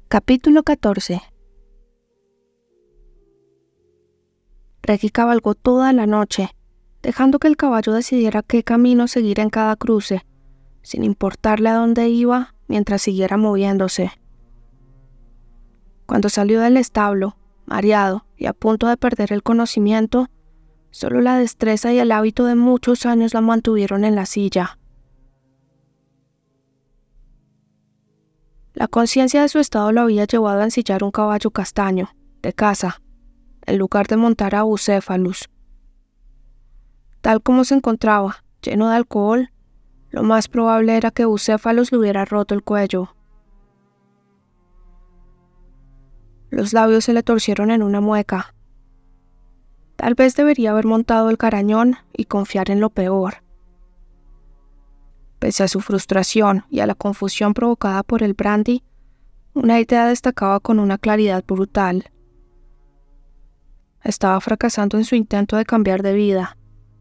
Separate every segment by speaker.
Speaker 1: Capítulo 14. Reggie cabalgó toda la noche, dejando que el caballo decidiera qué camino seguir en cada cruce, sin importarle a dónde iba mientras siguiera moviéndose. Cuando salió del establo, mareado y a punto de perder el conocimiento, solo la destreza y el hábito de muchos años la mantuvieron en la silla. La conciencia de su estado lo había llevado a ensillar un caballo castaño, de caza, en lugar de montar a Bucéfalus. Tal como se encontraba, lleno de alcohol, lo más probable era que Bucéfalus le hubiera roto el cuello. Los labios se le torcieron en una mueca. Tal vez debería haber montado el carañón y confiar en lo peor. Pese a su frustración y a la confusión provocada por el brandy, una idea destacaba con una claridad brutal. Estaba fracasando en su intento de cambiar de vida.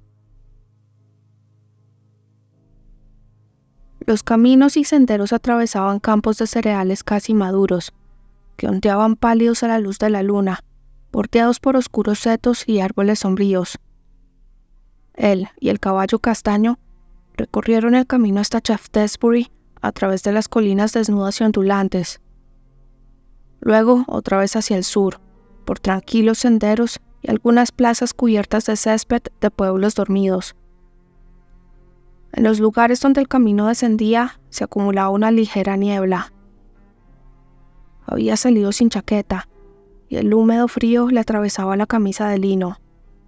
Speaker 1: Los caminos y senderos atravesaban campos de cereales casi maduros, que ondeaban pálidos a la luz de la luna, bordeados por oscuros setos y árboles sombríos. Él y el caballo castaño recorrieron el camino hasta Shaftesbury a través de las colinas desnudas y ondulantes. Luego, otra vez hacia el sur, por tranquilos senderos y algunas plazas cubiertas de césped de pueblos dormidos. En los lugares donde el camino descendía se acumulaba una ligera niebla. Había salido sin chaqueta, y el húmedo frío le atravesaba la camisa de lino.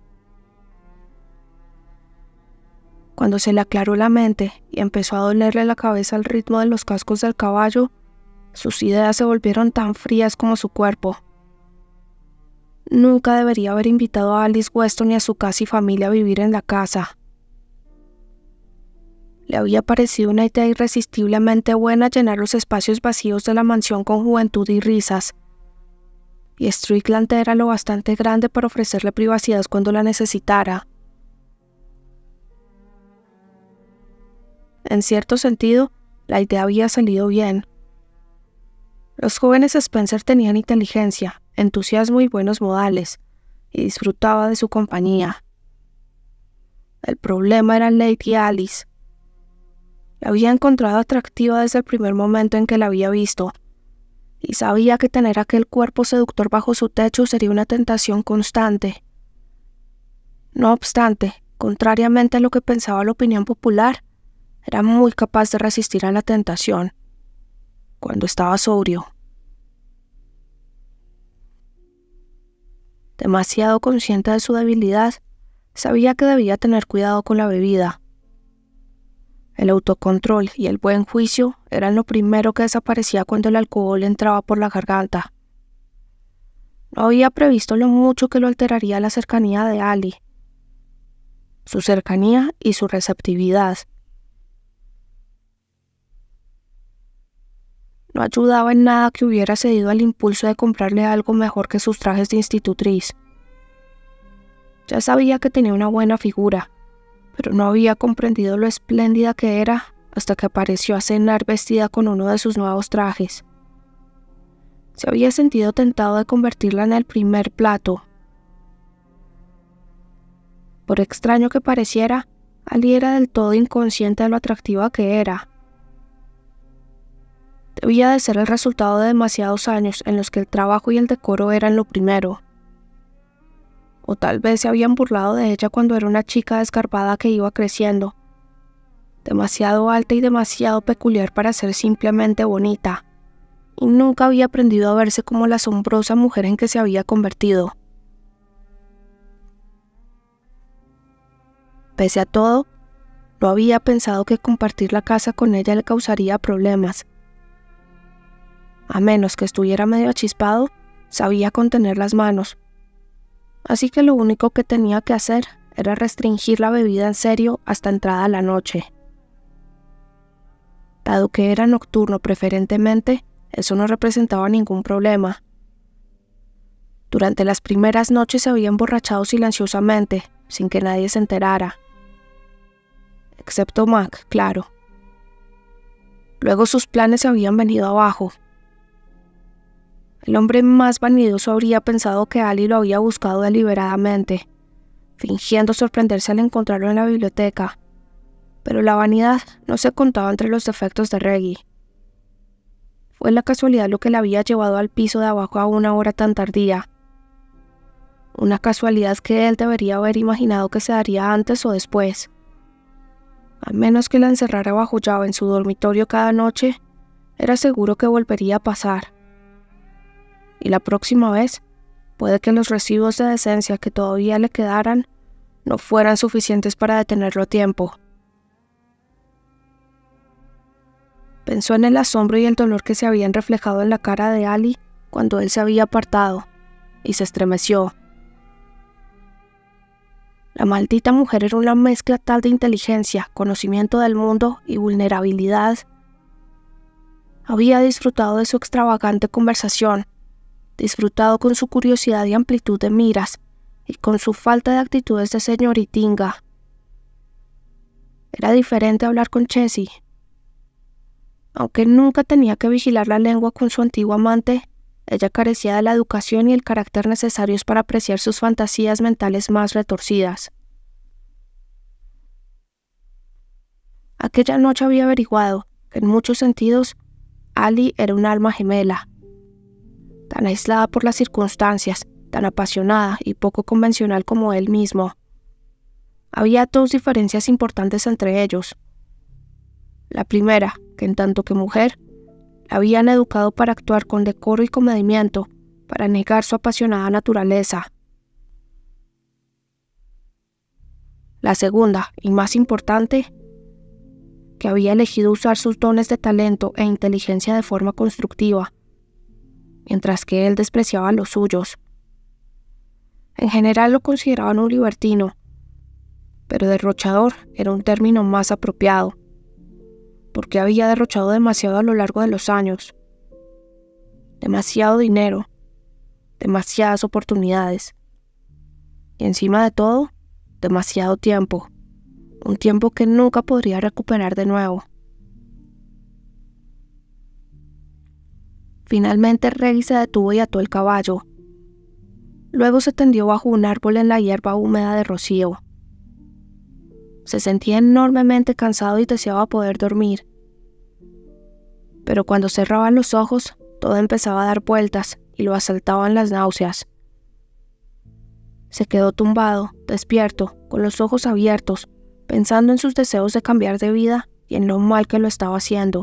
Speaker 1: Cuando se le aclaró la mente y empezó a dolerle la cabeza al ritmo de los cascos del caballo, sus ideas se volvieron tan frías como su cuerpo. Nunca debería haber invitado a Alice Weston y a su casi familia a vivir en la casa. Le había parecido una idea irresistiblemente buena llenar los espacios vacíos de la mansión con juventud y risas, y Strickland era lo bastante grande para ofrecerle privacidad cuando la necesitara. En cierto sentido, la idea había salido bien. Los jóvenes Spencer tenían inteligencia, entusiasmo y buenos modales, y disfrutaba de su compañía. El problema era Lady Alice. La había encontrado atractiva desde el primer momento en que la había visto, y sabía que tener aquel cuerpo seductor bajo su techo sería una tentación constante. No obstante, contrariamente a lo que pensaba la opinión popular, era muy capaz de resistir a la tentación, cuando estaba sobrio. Demasiado consciente de su debilidad, sabía que debía tener cuidado con la bebida. El autocontrol y el buen juicio eran lo primero que desaparecía cuando el alcohol entraba por la garganta. No había previsto lo mucho que lo alteraría la cercanía de Ali, su cercanía y su receptividad. No ayudaba en nada que hubiera cedido al impulso de comprarle algo mejor que sus trajes de institutriz. Ya sabía que tenía una buena figura, pero no había comprendido lo espléndida que era hasta que apareció a cenar vestida con uno de sus nuevos trajes. Se había sentido tentado de convertirla en el primer plato. Por extraño que pareciera, Ali era del todo inconsciente de lo atractiva que era. Debía de ser el resultado de demasiados años en los que el trabajo y el decoro eran lo primero. O tal vez se habían burlado de ella cuando era una chica desgarbada que iba creciendo, demasiado alta y demasiado peculiar para ser simplemente bonita, y nunca había aprendido a verse como la asombrosa mujer en que se había convertido. Pese a todo, no había pensado que compartir la casa con ella le causaría problemas. A menos que estuviera medio achispado, sabía contener las manos. Así que lo único que tenía que hacer era restringir la bebida en serio hasta entrada la noche. Dado que era nocturno preferentemente, eso no representaba ningún problema. Durante las primeras noches se había emborrachado silenciosamente, sin que nadie se enterara. Excepto Mac, claro. Luego sus planes se habían venido abajo. El hombre más vanidoso habría pensado que Ali lo había buscado deliberadamente, fingiendo sorprenderse al encontrarlo en la biblioteca. Pero la vanidad no se contaba entre los defectos de Reggie. Fue la casualidad lo que la había llevado al piso de abajo a una hora tan tardía. Una casualidad que él debería haber imaginado que se daría antes o después. A menos que la encerrara bajo llave en su dormitorio cada noche, era seguro que volvería a pasar. Y la próxima vez, puede que los residuos de decencia que todavía le quedaran no fueran suficientes para detenerlo a tiempo. Pensó en el asombro y el dolor que se habían reflejado en la cara de Ali cuando él se había apartado, y se estremeció. La maldita mujer era una mezcla tal de inteligencia, conocimiento del mundo y vulnerabilidad. Había disfrutado de su extravagante conversación, disfrutado con su curiosidad y amplitud de miras, y con su falta de actitudes de señoritinga. Era diferente hablar con Chessie. Aunque nunca tenía que vigilar la lengua con su antiguo amante, ella carecía de la educación y el carácter necesarios para apreciar sus fantasías mentales más retorcidas. Aquella noche había averiguado que en muchos sentidos Ali era un alma gemela, tan aislada por las circunstancias, tan apasionada y poco convencional como él mismo. Había dos diferencias importantes entre ellos. La primera, que en tanto que mujer, la habían educado para actuar con decoro y comedimiento, para negar su apasionada naturaleza. La segunda, y más importante, que había elegido usar sus dones de talento e inteligencia de forma constructiva, mientras que él despreciaba los suyos. En general lo consideraban un libertino, pero derrochador era un término más apropiado, porque había derrochado demasiado a lo largo de los años. Demasiado dinero, demasiadas oportunidades, y encima de todo, demasiado tiempo, un tiempo que nunca podría recuperar de nuevo. Finalmente Reggie se detuvo y ató el caballo. Luego se tendió bajo un árbol en la hierba húmeda de rocío. Se sentía enormemente cansado y deseaba poder dormir. Pero cuando cerraba los ojos, todo empezaba a dar vueltas y lo asaltaban las náuseas. Se quedó tumbado, despierto, con los ojos abiertos, pensando en sus deseos de cambiar de vida y en lo mal que lo estaba haciendo.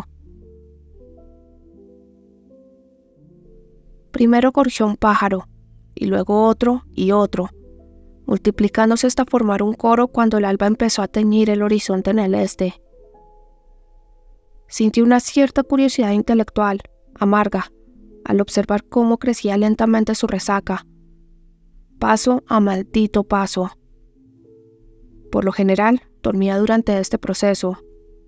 Speaker 1: Primero corrió un pájaro, y luego otro y otro, multiplicándose hasta formar un coro cuando el alba empezó a teñir el horizonte en el este. Sintió una cierta curiosidad intelectual, amarga, al observar cómo crecía lentamente su resaca, paso a maldito paso. Por lo general, dormía durante este proceso.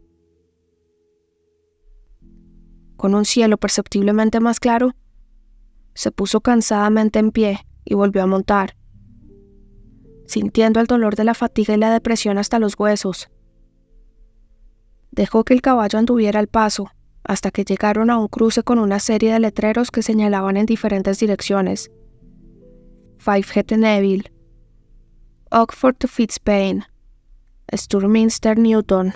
Speaker 1: Con un cielo perceptiblemente más claro, se puso cansadamente en pie y volvió a montar, sintiendo el dolor de la fatiga y la depresión hasta los huesos. Dejó que el caballo anduviera al paso, hasta que llegaron a un cruce con una serie de letreros que señalaban en diferentes direcciones. Fivehead Neville, Oxford to Fitzpaine, Sturminster Newton.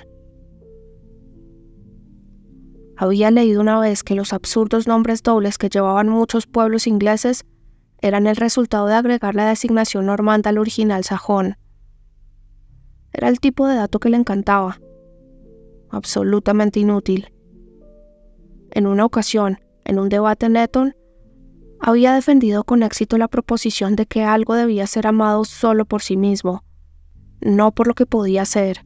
Speaker 1: Había leído una vez que los absurdos nombres dobles que llevaban muchos pueblos ingleses eran el resultado de agregar la designación normanda al original sajón. Era el tipo de dato que le encantaba. Absolutamente inútil. En una ocasión, en un debate en Eton, había defendido con éxito la proposición de que algo debía ser amado solo por sí mismo, no por lo que podía ser.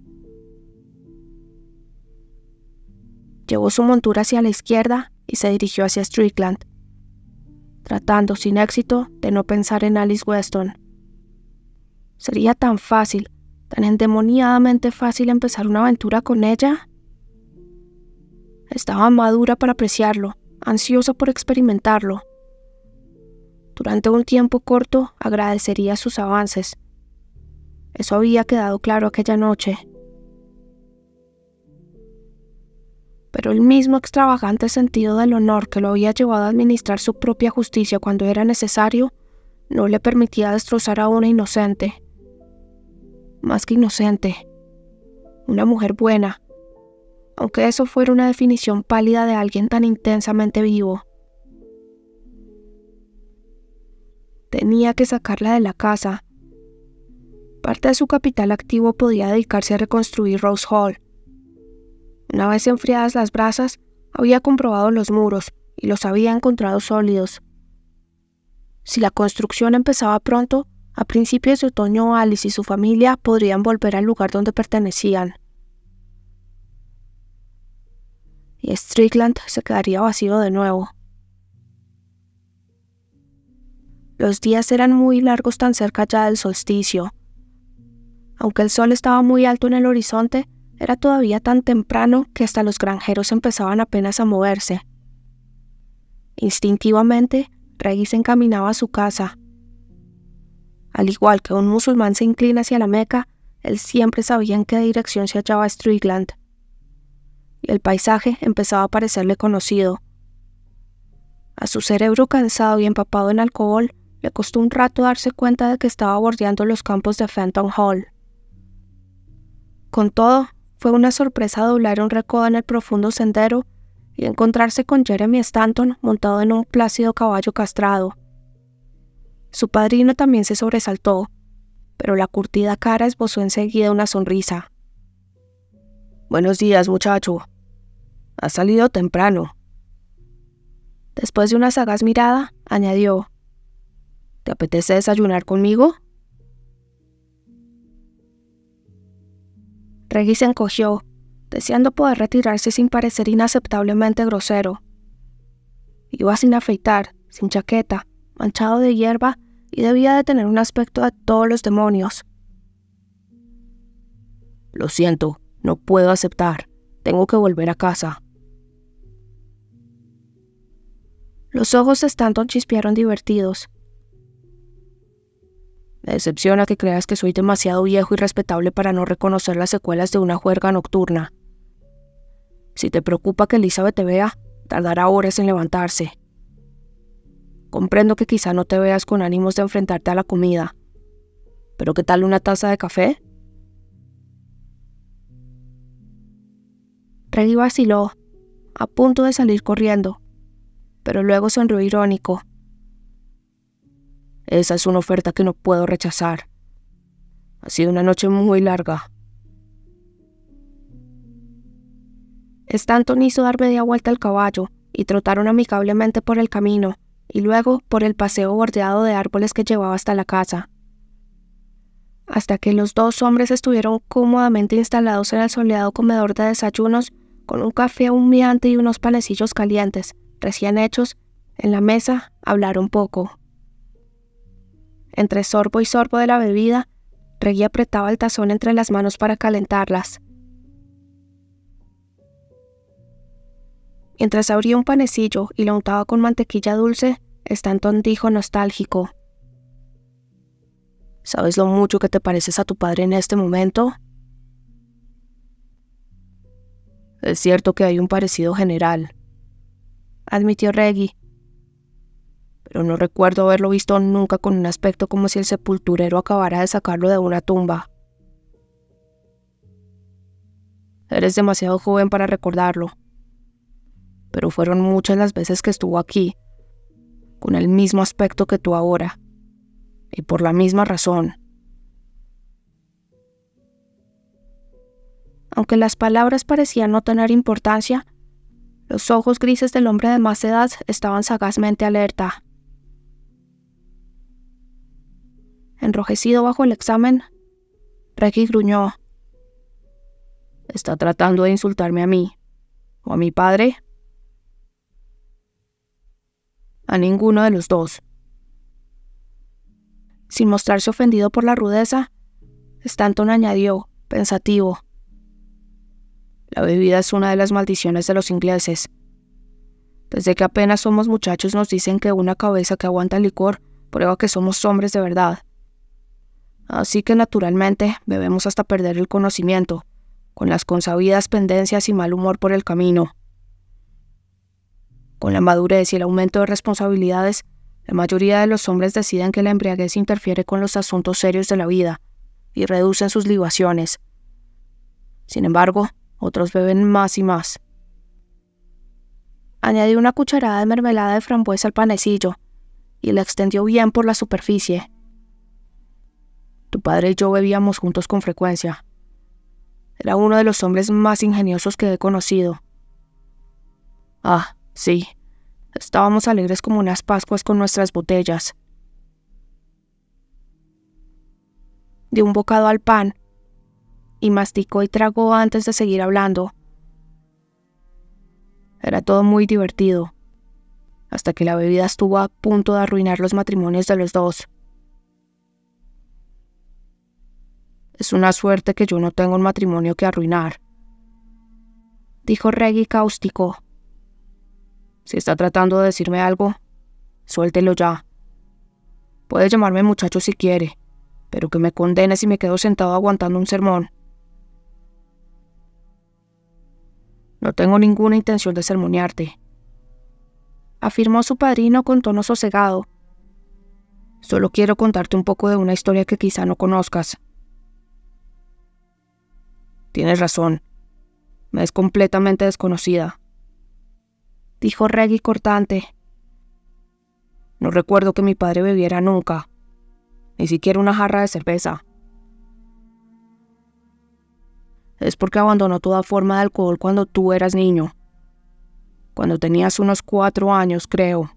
Speaker 1: Llevó su montura hacia la izquierda y se dirigió hacia Strickland, tratando sin éxito de no pensar en Alice Weston. ¿Sería tan fácil, tan endemoniadamente fácil empezar una aventura con ella? Estaba madura para apreciarlo, ansiosa por experimentarlo. Durante un tiempo corto agradecería sus avances. Eso había quedado claro aquella noche. pero el mismo extravagante sentido del honor que lo había llevado a administrar su propia justicia cuando era necesario, no le permitía destrozar a una inocente. Más que inocente, una mujer buena, aunque eso fuera una definición pálida de alguien tan intensamente vivo. Tenía que sacarla de la casa. Parte de su capital activo podía dedicarse a reconstruir Rose Hall. Una vez enfriadas las brasas, había comprobado los muros y los había encontrado sólidos. Si la construcción empezaba pronto, a principios de otoño Alice y su familia podrían volver al lugar donde pertenecían. Y Strickland se quedaría vacío de nuevo. Los días eran muy largos tan cerca ya del solsticio. Aunque el sol estaba muy alto en el horizonte, era todavía tan temprano que hasta los granjeros empezaban apenas a moverse. Instintivamente, Reggie se encaminaba a su casa. Al igual que un musulmán se inclina hacia la Meca, él siempre sabía en qué dirección se hallaba Strickland. Y el paisaje empezaba a parecerle conocido. A su cerebro cansado y empapado en alcohol, le costó un rato darse cuenta de que estaba bordeando los campos de Fenton Hall. Con todo, fue una sorpresa doblar un recodo en el profundo sendero y encontrarse con Jeremy Stanton montado en un plácido caballo castrado. Su padrino también se sobresaltó, pero la curtida cara esbozó enseguida una sonrisa. «Buenos días, muchacho. Has salido temprano». Después de una sagaz mirada, añadió: «¿Te apetece desayunar conmigo?» Reggie se encogió, deseando poder retirarse sin parecer inaceptablemente grosero. Iba sin afeitar, sin chaqueta, manchado de hierba, y debía de tener un aspecto de todos los demonios. «Lo siento, no puedo aceptar. Tengo que volver a casa». Los ojos de Stanton chispearon divertidos. «Me decepciona que creas que soy demasiado viejo y respetable para no reconocer las secuelas de una juerga nocturna. Si te preocupa que Elizabeth te vea, tardará horas en levantarse. Comprendo que quizá no te veas con ánimos de enfrentarte a la comida. ¿Pero qué tal una taza de café?» Reggie vaciló, a punto de salir corriendo, pero luego sonrió irónico. «Esa es una oferta que no puedo rechazar. Ha sido una noche muy larga». Stanton hizo dar media vuelta al caballo y trotaron amigablemente por el camino y luego por el paseo bordeado de árboles que llevaba hasta la casa. Hasta que los dos hombres estuvieron cómodamente instalados en el soleado comedor de desayunos con un café humeante y unos panecillos calientes, recién hechos, en la mesa, hablaron poco. Entre sorbo y sorbo de la bebida, Reggie apretaba el tazón entre las manos para calentarlas. Mientras abría un panecillo y lo untaba con mantequilla dulce, Stanton dijo nostálgico: «¿Sabes lo mucho que te pareces a tu padre en este momento?» «Es cierto que hay un parecido general», admitió Reggie, «pero no recuerdo haberlo visto nunca con un aspecto como si el sepulturero acabara de sacarlo de una tumba». «Eres demasiado joven para recordarlo, pero fueron muchas las veces que estuvo aquí, con el mismo aspecto que tú ahora, y por la misma razón». Aunque las palabras parecían no tener importancia, los ojos grises del hombre de más edad estaban sagazmente alerta. Enrojecido bajo el examen, Reggie gruñó: «¿Está tratando de insultarme a mí, o a mi padre?» «A ninguno de los dos». Sin mostrarse ofendido por la rudeza, Stanton añadió, pensativo: «La bebida es una de las maldiciones de los ingleses. Desde que apenas somos muchachos nos dicen que una cabeza que aguanta licor prueba que somos hombres de verdad. Así que naturalmente bebemos hasta perder el conocimiento, con las consabidas pendencias y mal humor por el camino». Con la madurez y el aumento de responsabilidades, la mayoría de los hombres deciden que la embriaguez interfiere con los asuntos serios de la vida y reducen sus libaciones. Sin embargo, otros beben más y más. Añadió una cucharada de mermelada de frambuesa al panecillo y la extendió bien por la superficie. Tu padre y yo bebíamos juntos con frecuencia. Era uno de los hombres más ingeniosos que he conocido. Ah, sí. Estábamos alegres como unas Pascuas con nuestras botellas. Dio un bocado al pan y masticó y tragó antes de seguir hablando. Era todo muy divertido, hasta que la bebida estuvo a punto de arruinar los matrimonios de los dos. Es una suerte que yo no tengo un matrimonio que arruinar, dijo Reggie cáustico. Si está tratando de decirme algo, suéltelo ya. Puede llamarme muchacho si quiere, pero que me condene si me quedo sentado aguantando un sermón. No tengo ninguna intención de sermonearte, afirmó su padrino con tono sosegado. Solo quiero contarte un poco de una historia que quizá no conozcas. Tienes razón, me es completamente desconocida, dijo Reggie cortante. No recuerdo que mi padre bebiera nunca, ni siquiera una jarra de cerveza. Es porque abandonó toda forma de alcohol cuando tú eras niño. Cuando tenías unos 4 años, creo.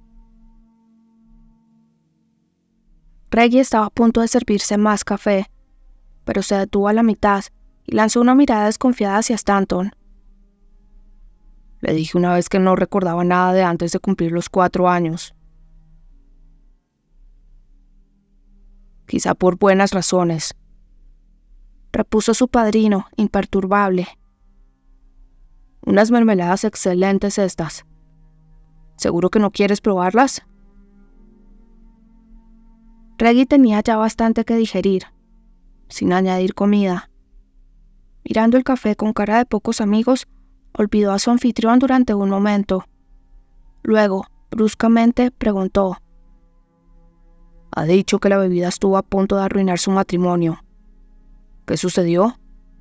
Speaker 1: Reggie estaba a punto de servirse más café, pero se detuvo a la mitad y lanzó una mirada desconfiada hacia Stanton. Le dije una vez que no recordaba nada de antes de cumplir los 4 años. Quizá por buenas razones, repuso su padrino, imperturbable. Unas mermeladas excelentes estas. ¿Seguro que no quieres probarlas? Reggie tenía ya bastante que digerir, sin añadir comida. Mirando el café con cara de pocos amigos, olvidó a su anfitrión durante un momento. Luego, bruscamente, preguntó. Ha dicho que la bebida estuvo a punto de arruinar su matrimonio. ¿Qué sucedió?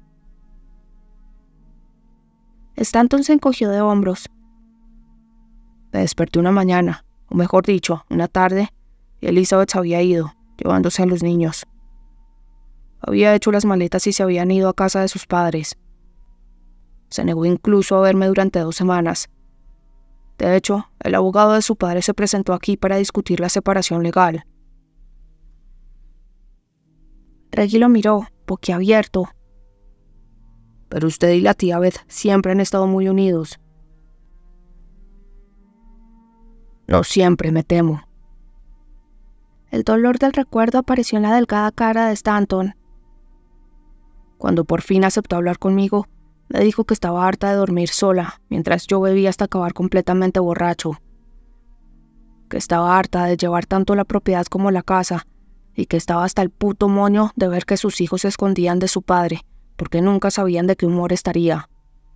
Speaker 1: Stanton se encogió de hombros. Me desperté una mañana, o mejor dicho, una tarde, y Elizabeth se había ido, llevándose a los niños. Había hecho las maletas y se habían ido a casa de sus padres. Se negó incluso a verme durante 2 semanas. De hecho, el abogado de su padre se presentó aquí para discutir la separación legal. Reggie lo miró, boquiabierto. Pero usted y la tía Beth siempre han estado muy unidos. No siempre, me temo. El dolor del recuerdo apareció en la delgada cara de Stanton. Cuando por fin aceptó hablar conmigo, me dijo que estaba harta de dormir sola, mientras yo bebía hasta acabar completamente borracho. Que estaba harta de llevar tanto la propiedad como la casa, y que estaba hasta el puto moño de ver que sus hijos se escondían de su padre, porque nunca sabían de qué humor estaría.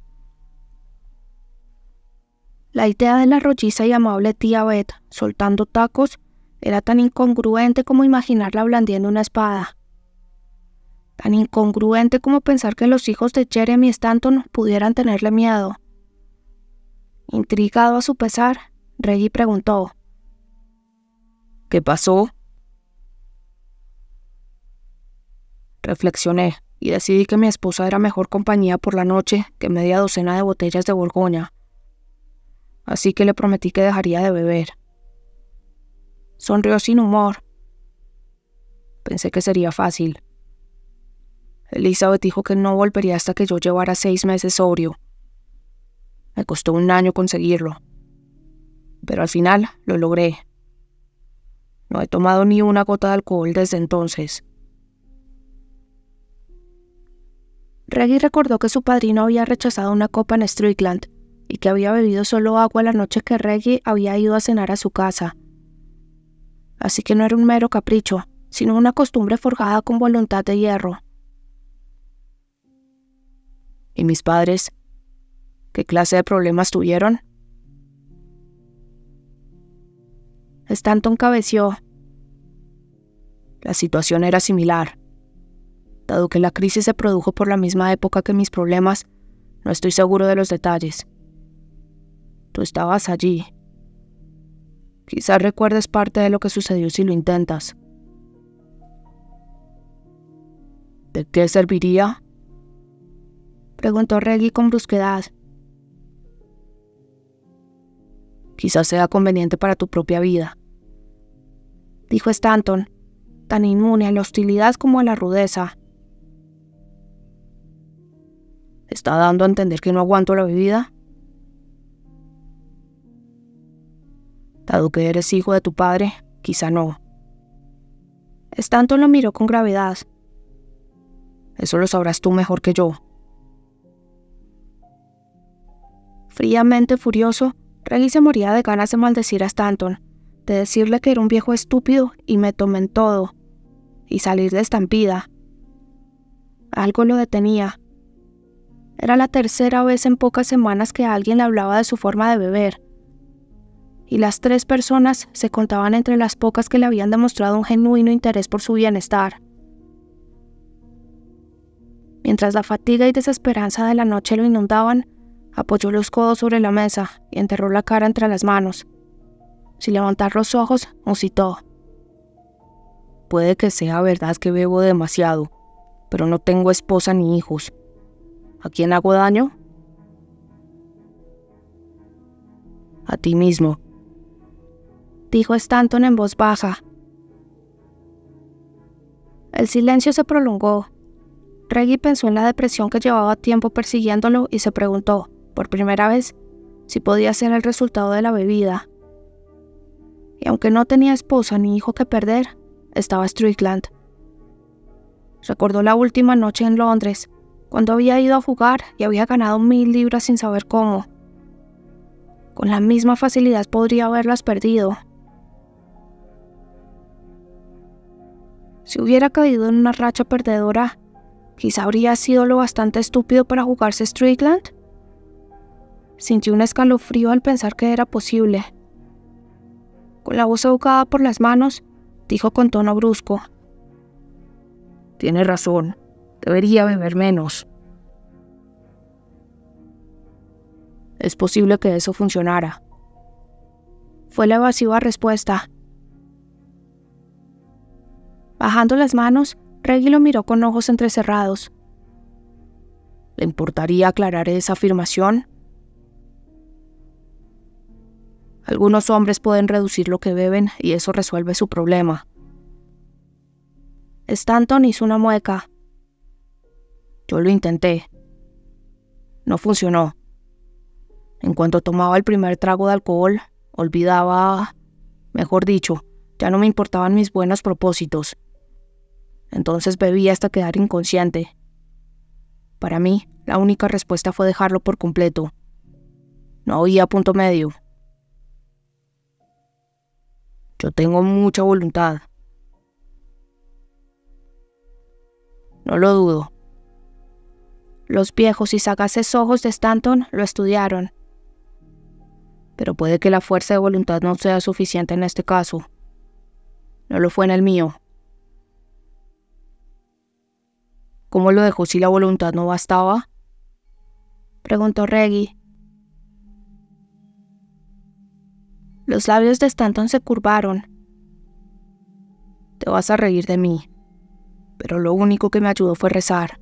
Speaker 1: La idea de la rolliza y amable tía Beth soltando tacos era tan incongruente como imaginarla blandiendo una espada. Tan incongruente como pensar que los hijos de Jeremy Stanton pudieran tenerle miedo. Intrigado a su pesar, Reggie preguntó. ¿Qué pasó? Reflexioné y decidí que mi esposa era mejor compañía por la noche que media docena de botellas de Borgoña. Así que le prometí que dejaría de beber. Sonrió sin humor. Pensé que sería fácil. Elizabeth dijo que no volvería hasta que yo llevara 6 meses sobrio. Me costó 1 año conseguirlo. Pero al final lo logré. No he tomado ni una gota de alcohol desde entonces. Reggie recordó que su padrino había rechazado una copa en Strickland y que había bebido solo agua la noche que Reggie había ido a cenar a su casa. Así que no era un mero capricho, sino una costumbre forjada con voluntad de hierro. ¿Y mis padres? ¿Qué clase de problemas tuvieron? Stanton cabeció.
Speaker 2: La situación era similar. Dado que la crisis se produjo por la misma época que mis problemas, no estoy seguro de los detalles. Tú estabas allí. Quizás recuerdes parte de lo que sucedió si lo intentas. ¿De qué serviría?,
Speaker 1: preguntó Reggie con brusquedad.
Speaker 2: Quizás sea conveniente para tu propia vida,
Speaker 1: dijo Stanton, tan inmune a la hostilidad como a la rudeza.
Speaker 2: ¿Está dando a entender que no aguanto la bebida? Dado que eres hijo de tu padre, quizá no.
Speaker 1: Stanton lo miró con gravedad.
Speaker 2: Eso lo sabrás tú mejor que yo.
Speaker 1: Fríamente furioso, Reggie se moría de ganas de maldecir a Stanton, de decirle que era un viejo estúpido y me tomé en todo, y salir de estampida. Algo lo detenía. Era la tercera vez en pocas semanas que alguien le hablaba de su forma de beber, y las 3 personas se contaban entre las pocas que le habían demostrado un genuino interés por su bienestar. Mientras la fatiga y desesperanza de la noche lo inundaban, apoyó los codos sobre la mesa y enterró la cara entre las manos. Sin levantar los ojos, musitó.
Speaker 2: Puede que sea verdad que bebo demasiado, pero no tengo esposa ni hijos. ¿A quién hago daño? A ti mismo,
Speaker 1: dijo Stanton en voz baja. El silencio se prolongó. Reggie pensó en la depresión que llevaba tiempo persiguiéndolo y se preguntó, por primera vez, si podía ser el resultado de la bebida. Y aunque no tenía esposa ni hijo que perder, estaba Strickland. Recordó la última noche en Londres, cuando había ido a jugar y había ganado 1000 libras sin saber cómo. Con la misma facilidad podría haberlas perdido. Si hubiera caído en una racha perdedora, quizá habría sido lo bastante estúpido para jugarse Strickland. Sintió un escalofrío al pensar que era posible. Con la voz ahogada por las manos, dijo con tono brusco:
Speaker 2: Tienes razón, debería beber menos. Es posible que eso funcionara,
Speaker 1: fue la evasiva respuesta. Bajando las manos, Reggie lo miró con ojos entrecerrados.
Speaker 2: ¿Le importaría aclarar esa afirmación? Algunos hombres pueden reducir lo que beben y eso resuelve su problema.
Speaker 1: Stanton hizo una mueca.
Speaker 2: Yo lo intenté. No funcionó. En cuanto tomaba el primer trago de alcohol, olvidaba, mejor dicho, ya no me importaban mis buenos propósitos. Entonces bebía hasta quedar inconsciente. Para mí, la única respuesta fue dejarlo por completo. No había punto medio. Yo tengo mucha voluntad. No lo dudo.
Speaker 1: Los viejos y sagaces ojos de Stanton lo estudiaron.
Speaker 2: Pero puede que la fuerza de voluntad no sea suficiente en este caso. No lo fue en el mío. ¿Cómo lo dejó si la voluntad no bastaba?,
Speaker 1: preguntó Reggie. Los labios de Stanton se curvaron.
Speaker 2: Te vas a reír de mí, pero lo único que me ayudó fue rezar.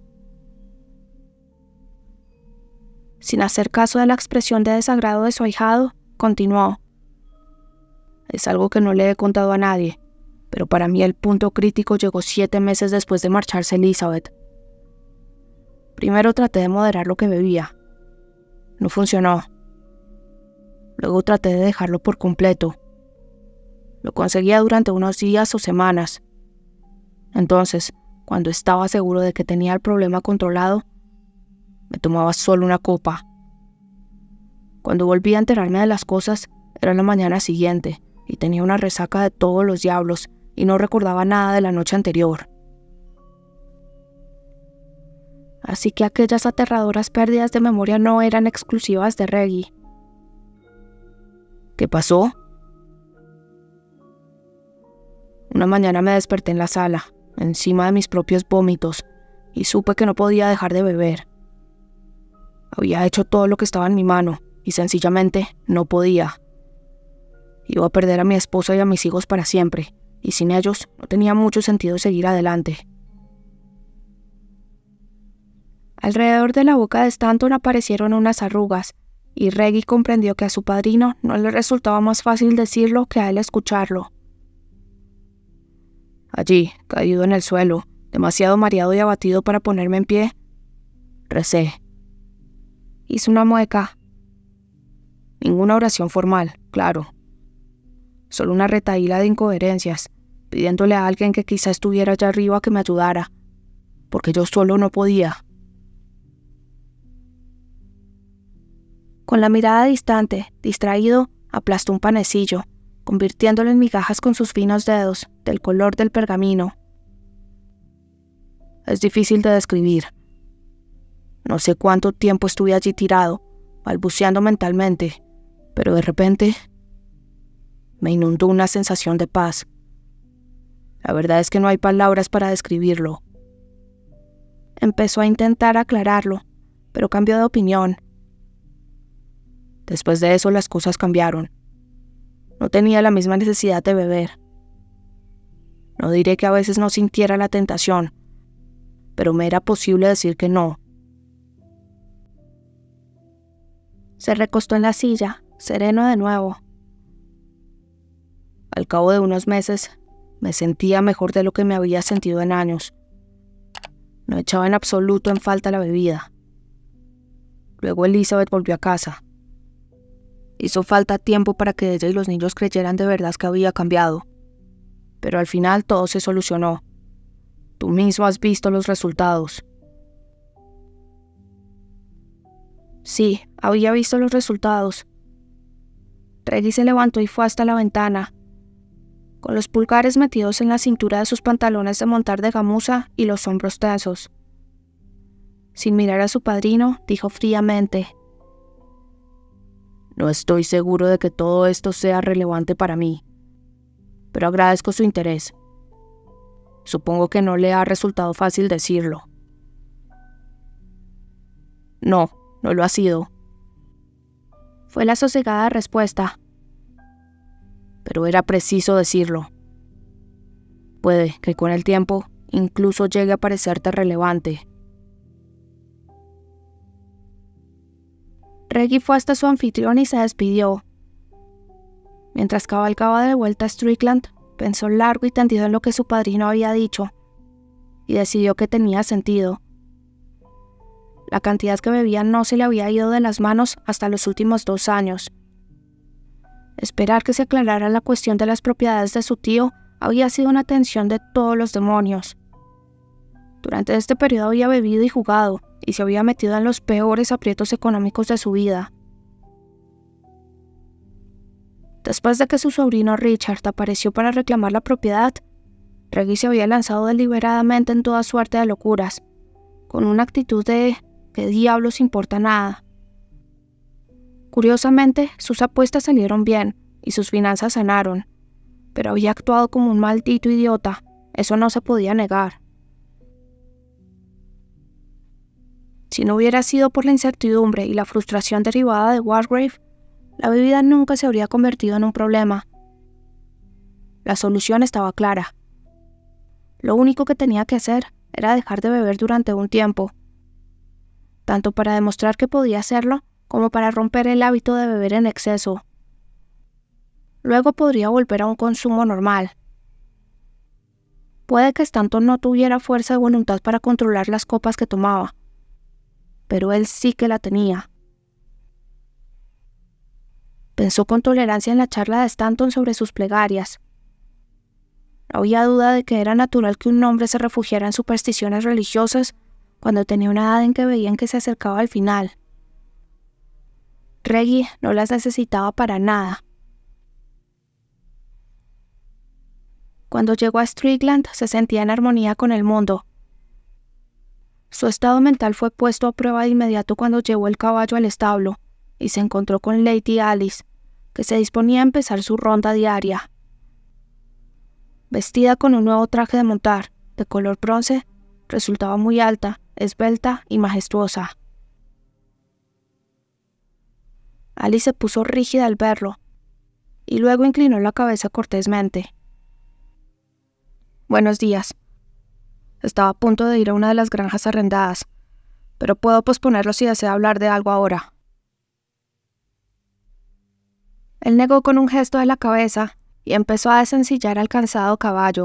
Speaker 1: Sin hacer caso de la expresión de desagrado de su ahijado, continuó.
Speaker 2: Es algo que no le he contado a nadie, pero para mí el punto crítico llegó 7 meses después de marcharse Elizabeth. Primero traté de moderar lo que bebía. No funcionó. Luego traté de dejarlo por completo. Lo conseguía durante unos días o semanas. Entonces, cuando estaba seguro de que tenía el problema controlado, me tomaba solo una copa. Cuando volví a enterarme de las cosas, era la mañana siguiente y tenía una resaca de todos los diablos y no recordaba nada de la noche anterior. Así que aquellas aterradoras pérdidas de memoria no eran exclusivas de Reggie. ¿Qué pasó?, Una mañana me desperté en la sala, encima de mis propios vómitos, y supe que no podía dejar de beber. Había hecho todo lo que estaba en mi mano, y sencillamente no podía. Iba a perder a mi esposa y a mis hijos para siempre, y sin ellos no tenía mucho sentido seguir adelante.
Speaker 1: Alrededor de la boca de Stanton aparecieron unas arrugas, y Reggie comprendió que a su padrino no le resultaba más fácil decirlo que a él escucharlo.
Speaker 2: Allí, caído en el suelo, demasiado mareado y abatido para ponerme en pie, recé.
Speaker 1: Hizo una mueca.
Speaker 2: Ninguna oración formal, claro. Solo una retahíla de incoherencias, pidiéndole a alguien que quizá estuviera allá arriba que me ayudara, porque yo solo no podía.
Speaker 1: Con la mirada distante, distraído, aplastó un panecillo, convirtiéndolo en migajas con sus finos dedos, del color del pergamino.
Speaker 2: Es difícil de describir. No sé cuánto tiempo estuve allí tirado, balbuceando mentalmente, pero de repente me inundó una sensación de paz. La verdad es que no hay palabras para describirlo.
Speaker 1: Empezó a intentar aclararlo, pero cambió de opinión.
Speaker 2: Después de eso las cosas cambiaron. No tenía la misma necesidad de beber. No diré que a veces no sintiera la tentación, pero me era posible decir que no.
Speaker 1: Se recostó en la silla, sereno de nuevo.
Speaker 2: Al cabo de unos meses, me sentía mejor de lo que me había sentido en años. No echaba en absoluto en falta la bebida. Luego Elizabeth volvió a casa. Hizo falta tiempo para que ella y los niños creyeran de verdad que había cambiado. Pero al final todo se solucionó. Tú mismo has visto los resultados.
Speaker 1: Sí, había visto los resultados. Reggie se levantó y fue hasta la ventana, con los pulgares metidos en la cintura de sus pantalones de montar de gamuza y los hombros tensos. Sin mirar a su padrino, dijo fríamente:
Speaker 2: No estoy seguro de que todo esto sea relevante para mí, pero agradezco su interés. Supongo que no le ha resultado fácil decirlo. No, no lo ha sido.
Speaker 1: Fue la sosegada respuesta.
Speaker 2: Pero era preciso decirlo. Puede que con el tiempo incluso llegue a parecerte relevante.
Speaker 1: Reggie fue hasta su anfitrión y se despidió. Mientras cabalgaba de vuelta a Strickland, pensó largo y tendido en lo que su padrino había dicho, y decidió que tenía sentido. La cantidad que bebía no se le había ido de las manos hasta los últimos 2 años. Esperar que se aclarara la cuestión de las propiedades de su tío había sido una tensión de todos los demonios. Durante este periodo había bebido y jugado, y se había metido en los peores aprietos económicos de su vida. Después de que su sobrino Richard apareció para reclamar la propiedad, Reggie se había lanzado deliberadamente en toda suerte de locuras, con una actitud de ¿qué diablos importa nada? Curiosamente, sus apuestas salieron bien y sus finanzas sanaron, pero había actuado como un maldito idiota, eso no se podía negar. Si no hubiera sido por la incertidumbre y la frustración derivada de Wargrave, la bebida nunca se habría convertido en un problema. La solución estaba clara. Lo único que tenía que hacer era dejar de beber durante un tiempo, tanto para demostrar que podía hacerlo como para romper el hábito de beber en exceso. Luego podría volver a un consumo normal. Puede que Stanton no tuviera fuerza de voluntad para controlar las copas que tomaba, pero él sí que la tenía. Pensó con tolerancia en la charla de Stanton sobre sus plegarias. No había duda de que era natural que un hombre se refugiara en supersticiones religiosas cuando tenía una edad en que veían que se acercaba al final. Reggie no las necesitaba para nada. Cuando llegó a Strickland se sentía en armonía con el mundo. Su estado mental fue puesto a prueba de inmediato cuando llevó el caballo al establo y se encontró con Lady Alice, que se disponía a empezar su ronda diaria. Vestida con un nuevo traje de montar, de color bronce, resultaba muy alta, esbelta y majestuosa. Alice se puso rígida al verlo, y luego inclinó la cabeza cortésmente. «Buenos días. Estaba a punto de ir a una de las granjas arrendadas, pero puedo posponerlo si desea hablar de algo ahora». Él negó con un gesto de la cabeza y empezó a desencillar al cansado caballo.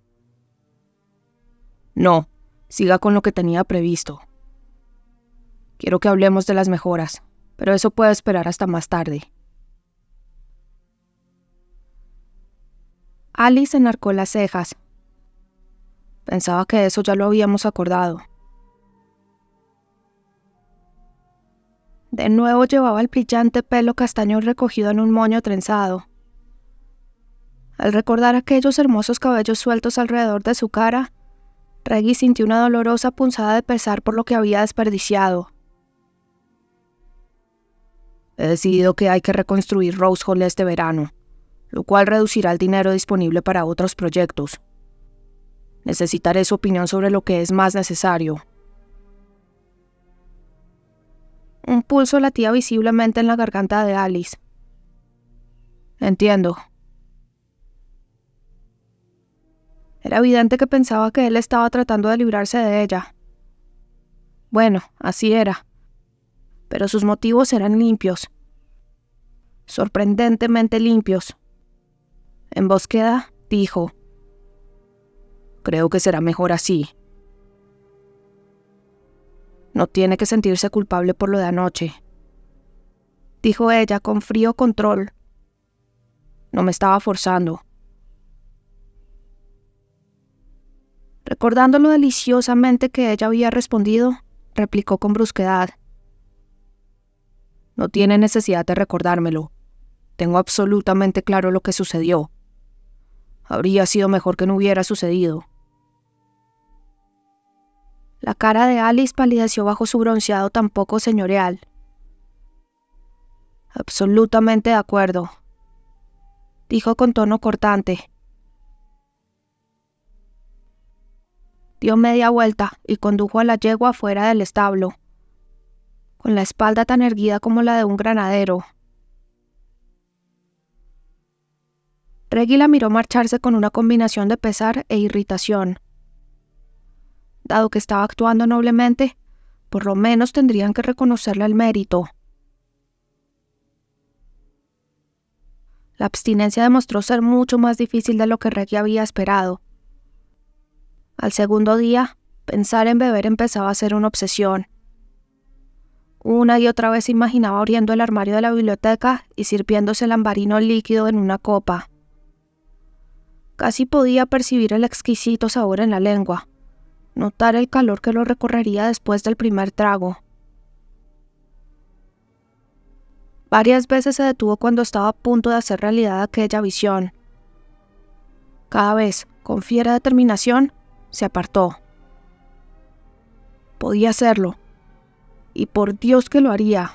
Speaker 1: «No, siga con lo que tenía previsto. Quiero que hablemos de las mejoras, pero eso puede esperar hasta más tarde». Alice enarcó las cejas. Pensaba que eso ya lo habíamos acordado. De nuevo llevaba el brillante pelo castaño recogido en un moño trenzado. Al recordar aquellos hermosos cabellos sueltos alrededor de su cara, Reggie sintió una dolorosa punzada de pesar por lo que había desperdiciado. «He decidido que hay que reconstruir Rose Hall este verano, lo cual reducirá el dinero disponible para otros proyectos. Necesitaré su opinión sobre lo que es más necesario». Un pulso latía visiblemente en la garganta de Alice. «Entiendo». Era evidente que pensaba que él estaba tratando de librarse de ella. Bueno, así era. Pero sus motivos eran limpios. Sorprendentemente limpios. En voz queda, dijo: «Creo que será mejor así. No tiene que sentirse culpable por lo de anoche», dijo ella con frío control. «No me estaba forzando». Recordando lo deliciosamente que ella había respondido, replicó con brusquedad: «No tiene necesidad de recordármelo. Tengo absolutamente claro lo que sucedió. Habría sido mejor que no hubiera sucedido». La cara de Alice palideció bajo su bronceado tan poco señorial. «Absolutamente de acuerdo», dijo con tono cortante. Dio media vuelta y condujo a la yegua fuera del establo, con la espalda tan erguida como la de un granadero. Reggie la miró marcharse con una combinación de pesar e irritación. Dado que estaba actuando noblemente, por lo menos tendrían que reconocerle el mérito. La abstinencia demostró ser mucho más difícil de lo que Reggie había esperado. Al segundo día, pensar en beber empezaba a ser una obsesión. Una y otra vez se imaginaba abriendo el armario de la biblioteca y sirviéndose el ambarino líquido en una copa. Casi podía percibir el exquisito sabor en la lengua, notar el calor que lo recorrería después del primer trago. Varias veces se detuvo cuando estaba a punto de hacer realidad aquella visión. Cada vez, con fiera determinación, se apartó. Podía hacerlo, y por Dios que lo haría.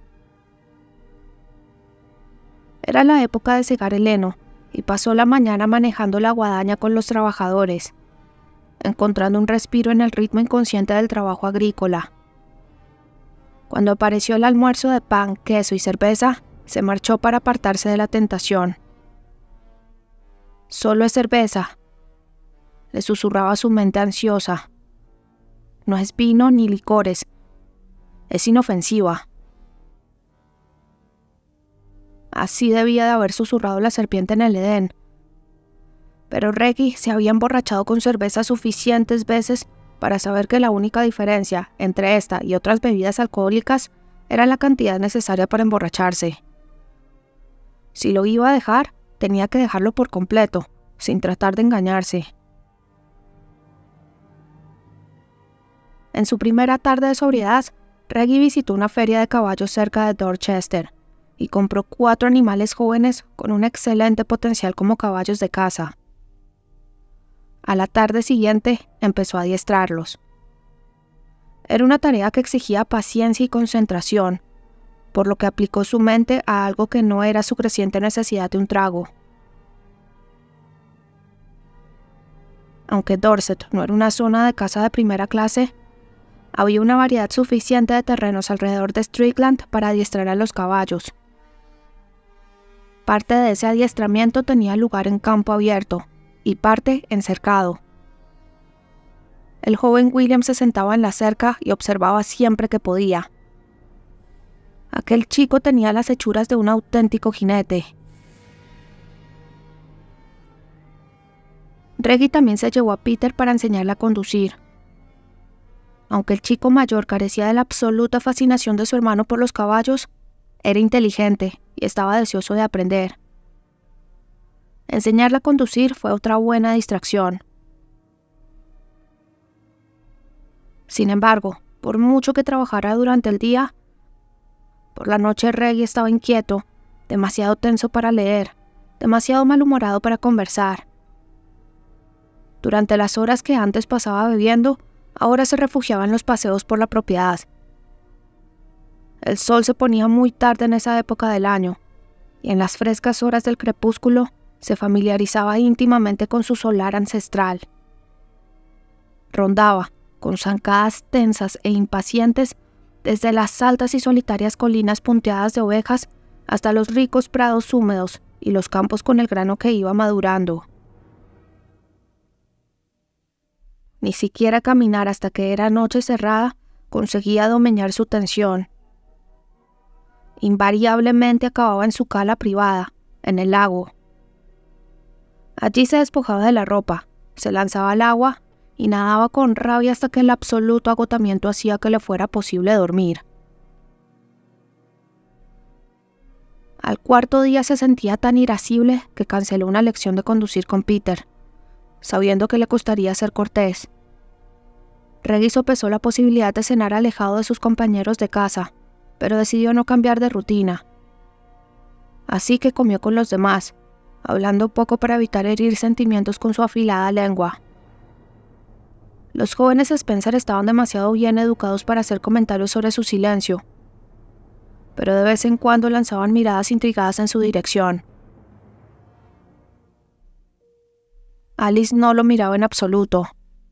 Speaker 1: Era la época de segar el heno, y pasó la mañana manejando la guadaña con los trabajadores, encontrando un respiro en el ritmo inconsciente del trabajo agrícola. Cuando apareció el almuerzo de pan, queso y cerveza, se marchó para apartarse de la tentación. «Solo es cerveza», le susurraba su mente ansiosa. «No es vino ni licores. Es inofensiva». Así debía de haber susurrado la serpiente en el Edén. Pero Reggie se había emborrachado con cerveza suficientes veces para saber que la única diferencia entre esta y otras bebidas alcohólicas era la cantidad necesaria para emborracharse. Si lo iba a dejar, tenía que dejarlo por completo, sin tratar de engañarse. En su primera tarde de sobriedad, Reggie visitó una feria de caballos cerca de Dorchester y compró 4 animales jóvenes con un excelente potencial como caballos de caza. A la tarde siguiente empezó a adiestrarlos. Era una tarea que exigía paciencia y concentración, por lo que aplicó su mente a algo que no era su creciente necesidad de un trago. Aunque Dorset no era una zona de caza de primera clase, había una variedad suficiente de terrenos alrededor de Strickland para adiestrar a los caballos. Parte de ese adiestramiento tenía lugar en campo abierto y parte en cercado. El joven William se sentaba en la cerca y observaba siempre que podía. Aquel chico tenía las hechuras de un auténtico jinete. Reggie también se llevó a Peter para enseñarle a conducir. Aunque el chico mayor carecía de la absoluta fascinación de su hermano por los caballos, era inteligente y estaba deseoso de aprender. Enseñarle a conducir fue otra buena distracción. Sin embargo, por mucho que trabajara durante el día, por la noche Reggie estaba inquieto, demasiado tenso para leer, demasiado malhumorado para conversar. Durante las horas que antes pasaba bebiendo, ahora se refugiaba en los paseos por la propiedad. El sol se ponía muy tarde en esa época del año, y en las frescas horas del crepúsculo se familiarizaba íntimamente con su solar ancestral. Rondaba, con zancadas tensas e impacientes, desde las altas y solitarias colinas punteadas de ovejas hasta los ricos prados húmedos y los campos con el grano que iba madurando. Ni siquiera caminar hasta que era noche cerrada conseguía domeñar su tensión. Invariablemente acababa en su cala privada, en el lago. Allí se despojaba de la ropa, se lanzaba al agua y nadaba con rabia hasta que el absoluto agotamiento hacía que le fuera posible dormir. Al cuarto día se sentía tan irascible que canceló una lección de conducir con Peter, sabiendo que le costaría ser cortés. Reggie sopesó la posibilidad de cenar alejado de sus compañeros de casa, pero decidió no cambiar de rutina. Así que comió con los demás, hablando poco para evitar herir sentimientos con su afilada lengua. Los jóvenes Spencer estaban demasiado bien educados para hacer comentarios sobre su silencio, pero de vez en cuando lanzaban miradas intrigadas en su dirección. Alice no lo miraba en absoluto.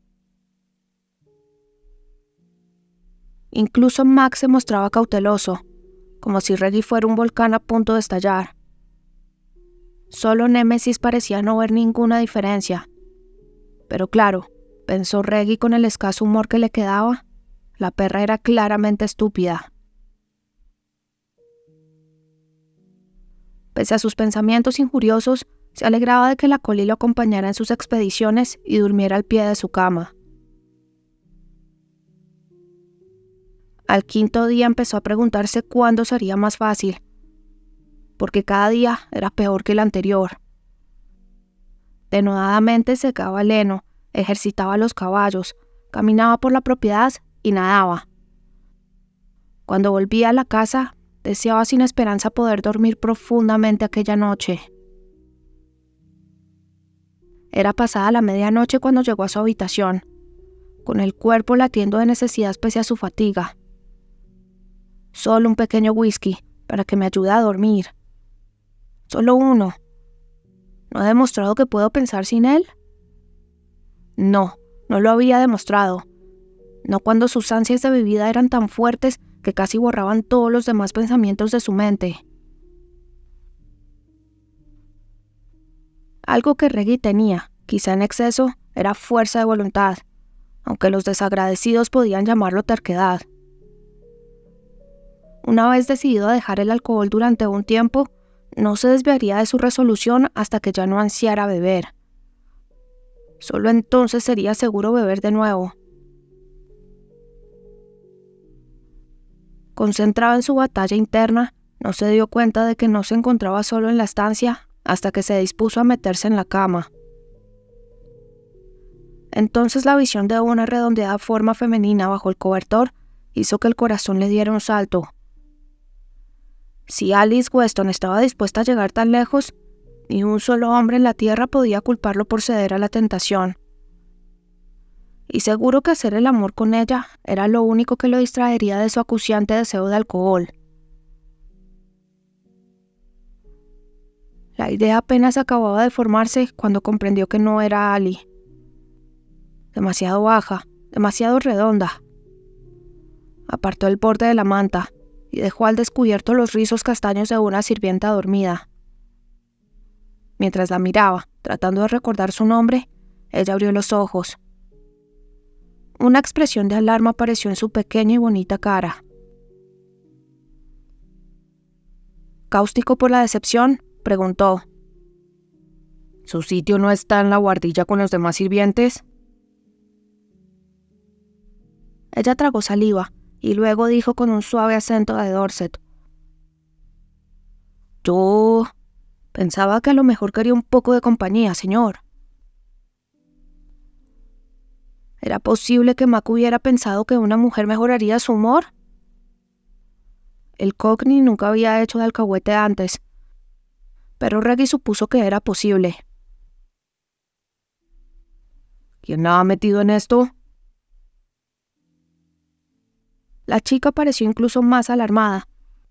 Speaker 1: Incluso Max se mostraba cauteloso, como si Reggie fuera un volcán a punto de estallar. Solo Némesis parecía no ver ninguna diferencia. Pero claro, pensó Reggie con el escaso humor que le quedaba, la perra era claramente estúpida. Pese a sus pensamientos injuriosos, se alegraba de que la Collie lo acompañara en sus expediciones y durmiera al pie de su cama. Al quinto día empezó a preguntarse cuándo sería más fácil, porque cada día era peor que el anterior. Denodadamente secaba el heno, ejercitaba los caballos, caminaba por la propiedad y nadaba. Cuando volvía a la casa, deseaba sin esperanza poder dormir profundamente aquella noche. Era pasada la medianoche cuando llegó a su habitación, con el cuerpo latiendo de necesidad pese a su fatiga. Solo un pequeño whisky, para que me ayude a dormir. Solo uno. ¿No ha demostrado que puedo pensar sin él? No, no lo había demostrado. No cuando sus ansias de bebida eran tan fuertes que casi borraban todos los demás pensamientos de su mente. Algo que Reggie tenía, quizá en exceso, era fuerza de voluntad, aunque los desagradecidos podían llamarlo terquedad. Una vez decidido a dejar el alcohol durante un tiempo, no se desviaría de su resolución hasta que ya no ansiara beber. Solo entonces sería seguro beber de nuevo. Concentrado en su batalla interna, no se dio cuenta de que no se encontraba solo en la estancia hasta que se dispuso a meterse en la cama. Entonces la visión de una redondeada forma femenina bajo el cobertor hizo que el corazón le diera un salto. Si Alice Weston estaba dispuesta a llegar tan lejos, ni un solo hombre en la tierra podía culparlo por ceder a la tentación. Y seguro que hacer el amor con ella era lo único que lo distraería de su acuciante deseo de alcohol. La idea apenas acababa de formarse cuando comprendió que no era Ali. demasiado baja, demasiado redonda. Apartó el borde de la manta y dejó al descubierto los rizos castaños de una sirvienta dormida. Mientras la miraba, tratando de recordar su nombre, ella abrió los ojos. Una expresión de alarma apareció en su pequeña y bonita cara. ¿Cáustico por la decepción?, preguntó. ¿Su sitio no está en la buhardilla con los demás sirvientes? Ella tragó saliva y luego dijo con un suave acento de Dorset. Yo pensaba que a lo mejor quería un poco de compañía, señor. ¿Era posible que Mac hubiera pensado que una mujer mejoraría su humor? El Cockney nunca había hecho de alcahuete antes, pero Reggie supuso que era posible. ¿Quién la ha metido en esto? La chica pareció incluso más alarmada.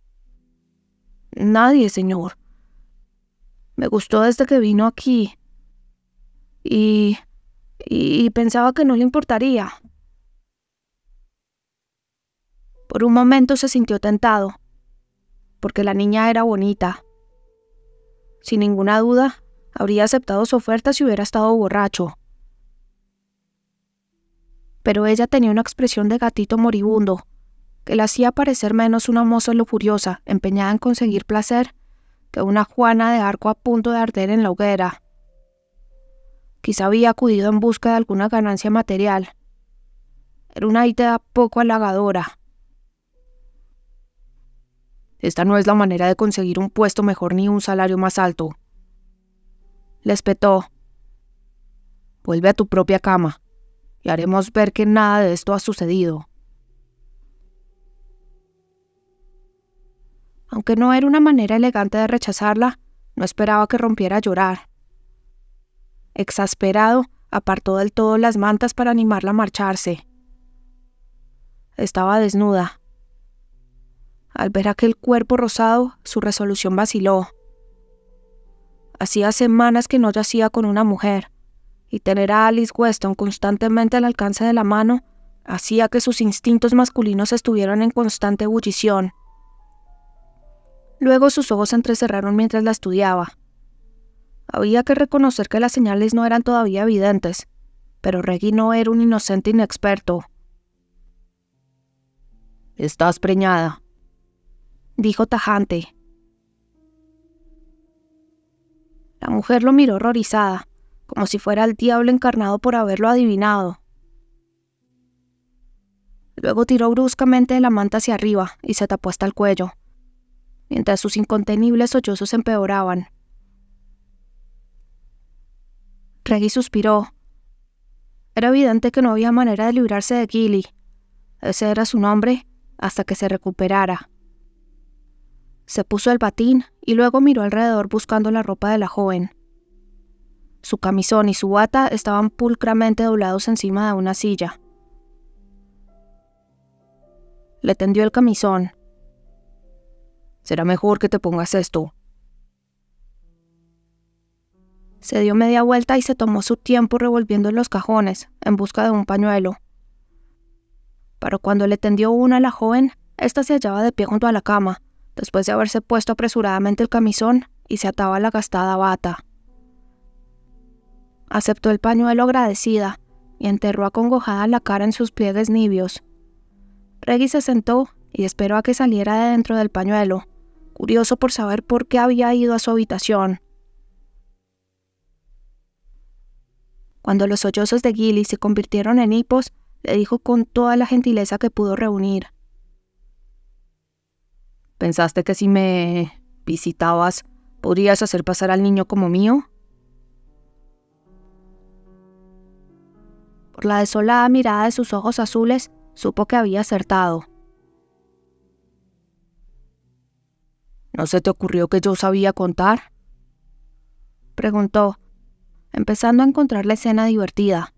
Speaker 1: Nadie, señor. Me gustó desde que vino aquí. Y pensaba que no le importaría. Por un momento se sintió tentado, porque la niña era bonita. Sin ninguna duda, habría aceptado su oferta si hubiera estado borracho. Pero ella tenía una expresión de gatito moribundo, que la hacía parecer menos una moza lujuriosa, empeñada en conseguir placer, que una Juana de Arco a punto de arder en la hoguera. Quizá había acudido en busca de alguna ganancia material. Era una idea poco halagadora. Esta no es la manera de conseguir un puesto mejor ni un salario más alto. Le espetó. Vuelve a tu propia cama, y haremos ver que nada de esto ha sucedido. Aunque no era una manera elegante de rechazarla, no esperaba que rompiera a llorar. Exasperado, apartó del todo las mantas para animarla a marcharse. Estaba desnuda. Al ver aquel cuerpo rosado, su resolución vaciló. Hacía semanas que no yacía con una mujer, y tener a Alice Weston constantemente al alcance de la mano hacía que sus instintos masculinos estuvieran en constante ebullición. Luego sus ojos se entrecerraron mientras la estudiaba. Había que reconocer que las señales no eran todavía evidentes, pero Reggie no era un inocente inexperto. «Estás preñada», dijo tajante. La mujer lo miró horrorizada, como si fuera el diablo encarnado por haberlo adivinado. Luego tiró bruscamente de la manta hacia arriba y se tapó hasta el cuello, mientras sus incontenibles sollozos empeoraban. Reggie suspiró. Era evidente que no había manera de librarse de Gilly. Ese era su nombre, hasta que se recuperara. Se puso el batín y luego miró alrededor buscando la ropa de la joven. Su camisón y su bata estaban pulcramente doblados encima de una silla. Le tendió el camisón. «Será mejor que te pongas esto». Se dio media vuelta y se tomó su tiempo revolviendo los cajones, en busca de un pañuelo. Pero cuando le tendió uno a la joven, ésta se hallaba de pie junto a la cama, después de haberse puesto apresuradamente el camisón y se ataba la gastada bata. Aceptó el pañuelo agradecida y enterró acongojada la cara en sus pliegues nibios. Reggie se sentó y esperó a que saliera de dentro del pañuelo, curioso por saber por qué había ido a su habitación. Cuando los sollozos de Gilly se convirtieron en hipos, le dijo con toda la gentileza que pudo reunir. ¿Pensaste que si me visitabas, podrías hacer pasar al niño como mío? Por la desolada mirada de sus ojos azules, supo que había acertado. ¿No se te ocurrió que yo sabía contar?, preguntó, empezando a encontrar la escena divertida.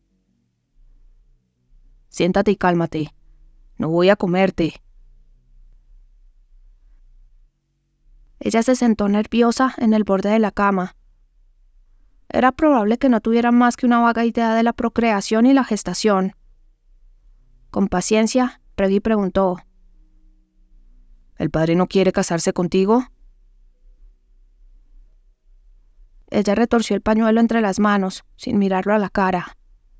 Speaker 1: Siéntate y cálmate. No voy a comerte. Ella se sentó nerviosa en el borde de la cama. Era probable que no tuviera más que una vaga idea de la procreación y la gestación. Con paciencia, Reggie preguntó: ¿El padre no quiere casarse contigo? Ella retorció el pañuelo entre las manos, sin mirarlo a la cara.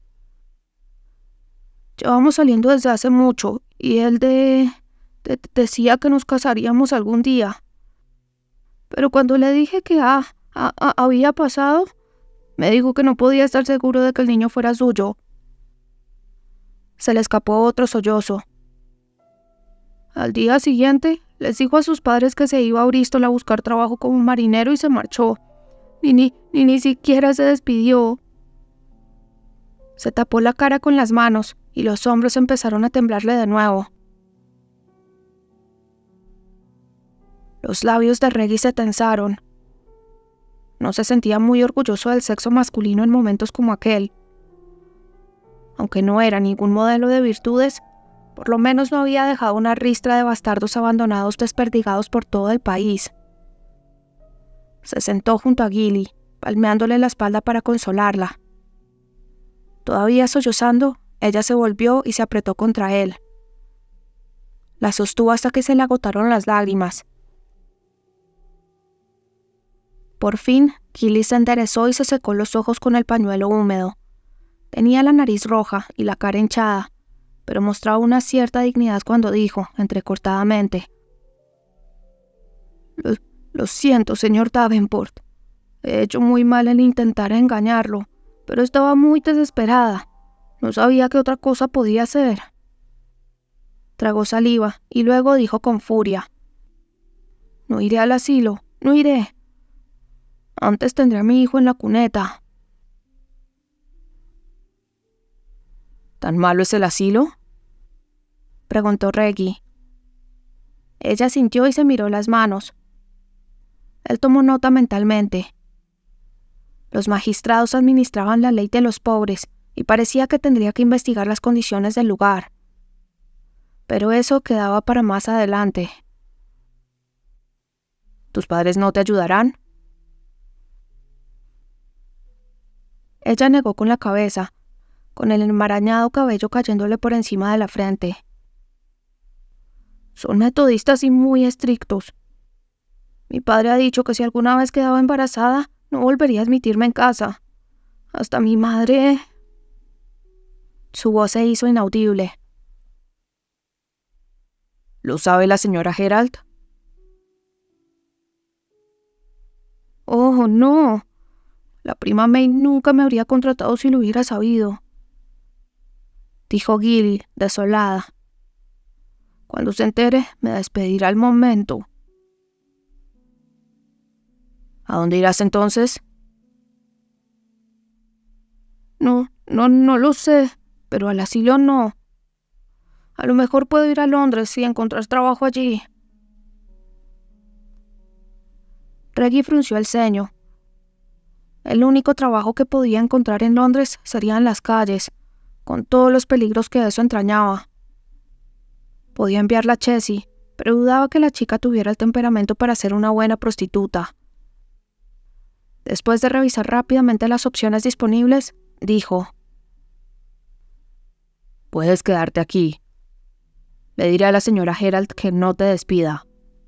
Speaker 1: Llevamos saliendo desde hace mucho, y él decía que nos casaríamos algún día. Pero cuando le dije que había pasado, me dijo que no podía estar seguro de que el niño fuera suyo. Se le escapó otro sollozo. Al día siguiente, les dijo a sus padres que se iba a Bristol a buscar trabajo como marinero y se marchó. Ni siquiera se despidió. Se tapó la cara con las manos y los hombros empezaron a temblarle de nuevo. Los labios de Reggie se tensaron. No se sentía muy orgulloso del sexo masculino en momentos como aquel. Aunque no era ningún modelo de virtudes, por lo menos no había dejado una ristra de bastardos abandonados desperdigados por todo el país. Se sentó junto a Gilly, palmeándole la espalda para consolarla. Todavía sollozando, ella se volvió y se apretó contra él. La sostuvo hasta que se le agotaron las lágrimas. Por fin, Gilly se enderezó y se secó los ojos con el pañuelo húmedo. Tenía la nariz roja y la cara hinchada, pero mostraba una cierta dignidad cuando dijo, entrecortadamente: Lo siento, señor Davenport. He hecho muy mal en intentar engañarlo, pero estaba muy desesperada. No sabía qué otra cosa podía hacer. Tragó saliva y luego dijo con furia: No iré al asilo, no iré. Antes tendré a mi hijo en la cuneta. ¿Tan malo es el asilo?, preguntó Reggie. Ella sintió y se miró las manos. Él tomó nota mentalmente. Los magistrados administraban la ley de los pobres y parecía que tendría que investigar las condiciones del lugar. Pero eso quedaba para más adelante. ¿Tus padres no te ayudarán? Ella negó con la cabeza, con el enmarañado cabello cayéndole por encima de la frente. Son metodistas y muy estrictos. Mi padre ha dicho que si alguna vez quedaba embarazada, no volvería a admitirme en casa. Hasta mi madre... Su voz se hizo inaudible. ¿Lo sabe la señora Gerald? Oh, no. La prima May nunca me habría contratado si lo hubiera sabido, dijo Gilly, desolada. Cuando se entere, me despedirá al momento. ¿A dónde irás entonces? No lo sé, pero al asilo no. A lo mejor puedo ir a Londres y encontrar trabajo allí. Reggie frunció el ceño. El único trabajo que podía encontrar en Londres sería en las calles, con todos los peligros que eso entrañaba. Podía enviarla a Chessy, pero dudaba que la chica tuviera el temperamento para ser una buena prostituta. Después de revisar rápidamente las opciones disponibles, dijo: Puedes quedarte aquí. Le diré a la señora Gerald que no te despida.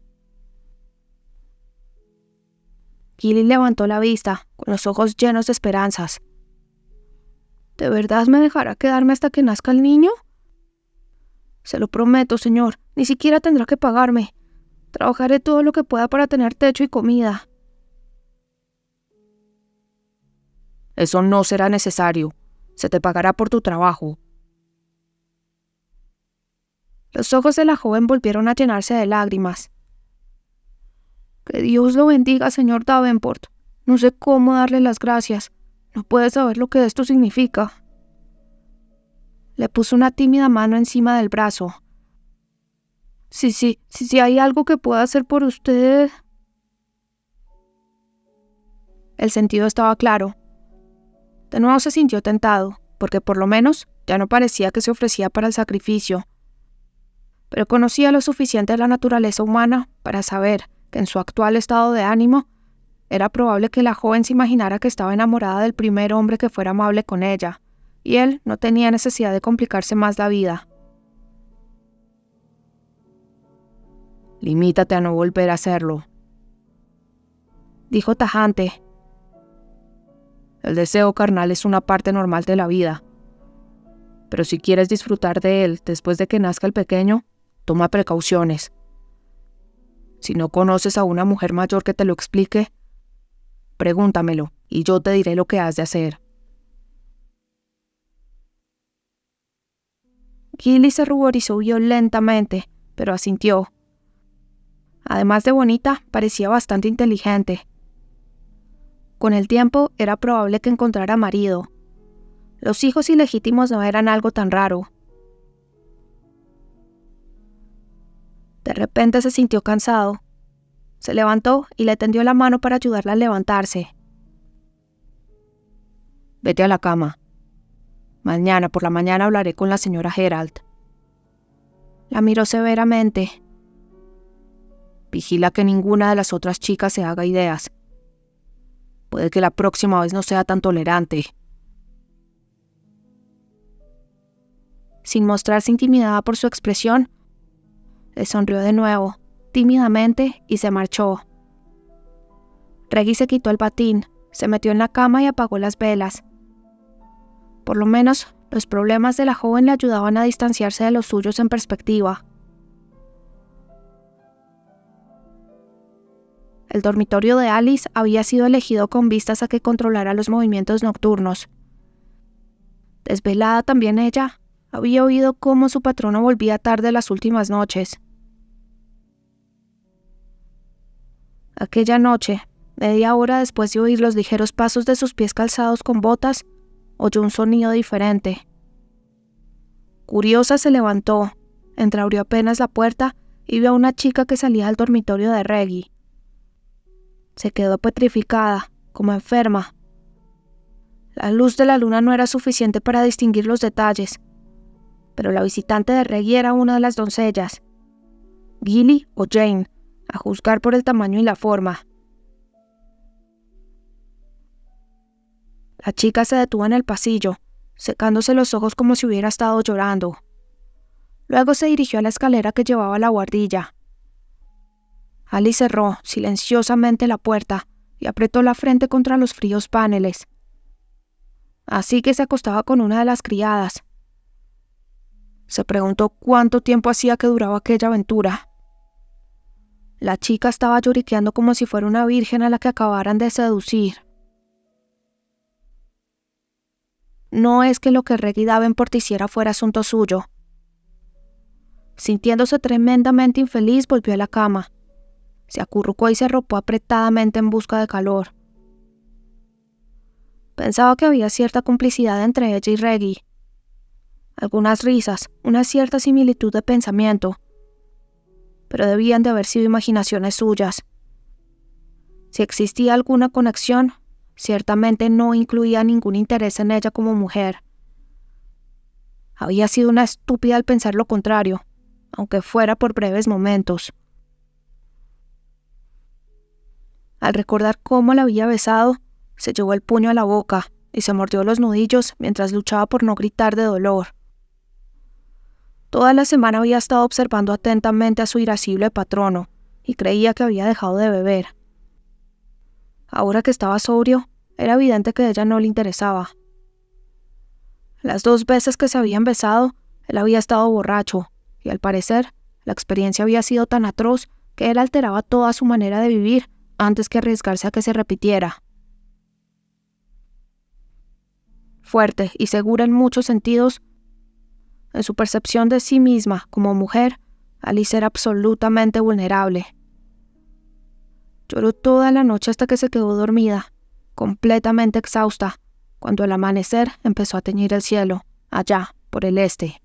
Speaker 1: Gilly levantó la vista, con los ojos llenos de esperanzas. ¿De verdad me dejará quedarme hasta que nazca el niño? Se lo prometo, señor. Ni siquiera tendrá que pagarme. Trabajaré todo lo que pueda para tener techo y comida. Eso no será necesario. Se te pagará por tu trabajo. Los ojos de la joven volvieron a llenarse de lágrimas. Que Dios lo bendiga, señor Davenport. No sé cómo darle las gracias. No puede saber lo que esto significa. Le puso una tímida mano encima del brazo. Si hay algo que pueda hacer por usted... El sentido estaba claro. De nuevo se sintió tentado, porque por lo menos ya no parecía que se ofrecía para el sacrificio. Pero conocía lo suficiente de la naturaleza humana para saber que en su actual estado de ánimo era probable que la joven se imaginara que estaba enamorada del primer hombre que fuera amable con ella, y él no tenía necesidad de complicarse más la vida.
Speaker 2: Limítate a no volver a hacerlo,
Speaker 1: dijo tajante.
Speaker 2: El deseo carnal es una parte normal de la vida. Pero si quieres disfrutar de él después de que nazca el pequeño, toma precauciones. Si no conoces a una mujer mayor que te lo explique, pregúntamelo y yo te diré lo que has de hacer.
Speaker 1: Gilly se ruborizó violentamente, pero asintió. Además de bonita, parecía bastante inteligente. Con el tiempo, era probable que encontrara marido. Los hijos ilegítimos no eran algo tan raro. De repente se sintió cansado. Se levantó y le tendió la mano para ayudarla a levantarse.
Speaker 2: Vete a la cama. Mañana por la mañana hablaré con la señora Gerald.
Speaker 1: La miró severamente.
Speaker 2: Vigila que ninguna de las otras chicas se haga ideas. Puede que la próxima vez no sea tan tolerante.
Speaker 1: Sin mostrarse intimidada por su expresión, le sonrió de nuevo, tímidamente, y se marchó. Reggie se quitó el batín, se metió en la cama y apagó las velas. Por lo menos, los problemas de la joven le ayudaban a distanciarse de los suyos en perspectiva. El dormitorio de Alice había sido elegido con vistas a que controlara los movimientos nocturnos. Desvelada también ella, había oído cómo su patrono volvía tarde las últimas noches. Aquella noche, media hora después de oír los ligeros pasos de sus pies calzados con botas, oyó un sonido diferente. Curiosa se levantó, entreabrió apenas la puerta y vio a una chica que salía del dormitorio de Reggie. Se quedó petrificada, como enferma. La luz de la luna no era suficiente para distinguir los detalles, pero la visitante de Reggie era una de las doncellas, Gilly o Jane, a juzgar por el tamaño y la forma. La chica se detuvo en el pasillo, secándose los ojos como si hubiera estado llorando. Luego se dirigió a la escalera que llevaba a la buhardilla. Alice cerró silenciosamente la puerta y apretó la frente contra los fríos paneles. Así que se acostaba con una de las criadas. Se preguntó cuánto tiempo hacía que duraba aquella aventura. La chica estaba lloriqueando como si fuera una virgen a la que acabaran de seducir. No es que lo que Reggie Davenport hiciera fuera asunto suyo. Sintiéndose tremendamente infeliz, volvió a la cama. Se acurrucó y se arropó apretadamente en busca de calor. Pensaba que había cierta complicidad entre ella y Reggie. Algunas risas, una cierta similitud de pensamiento, pero debían de haber sido imaginaciones suyas. Si existía alguna conexión, ciertamente no incluía ningún interés en ella como mujer. Había sido una estúpida al pensar lo contrario, aunque fuera por breves momentos. Al recordar cómo la había besado, se llevó el puño a la boca y se mordió los nudillos mientras luchaba por no gritar de dolor. Toda la semana había estado observando atentamente a su irascible patrono y creía que había dejado de beber. Ahora que estaba sobrio, era evidente que ella no le interesaba. Las 2 veces que se habían besado, él había estado borracho, y al parecer, la experiencia había sido tan atroz que él alteraba toda su manera de vivir antes que arriesgarse a que se repitiera. Fuerte y segura en muchos sentidos, en su percepción de sí misma como mujer, Alice era absolutamente vulnerable. Lloró toda la noche hasta que se quedó dormida, completamente exhausta, cuando al amanecer empezó a teñir el cielo, allá, por el este.